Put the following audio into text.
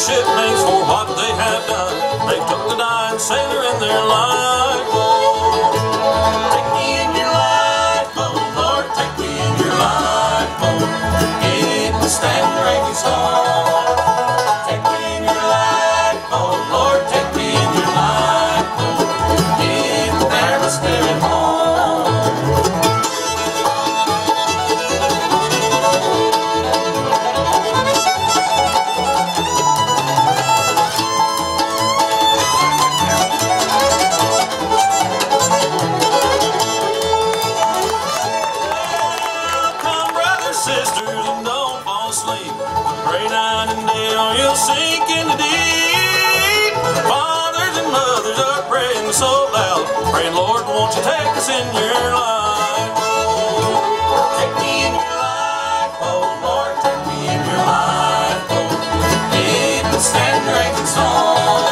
shipmates for what they have done. They took the dying sailor in their lifeboat. Take me in your lifeboat, Lord, take me in your lifeboat. It will stand the raging storm. Take me in your lifeboat, Lord, take me in your lifeboat. It will bear my spirit home. Sisters, and don't fall asleep. Pray night and day or you'll sink in the deep. Fathers and mothers are praying so loud, praying, Lord, won't you take us in your lifeboat? Take me in your lifeboat, Lord, take me in your lifeboat. It will stand the raging storm.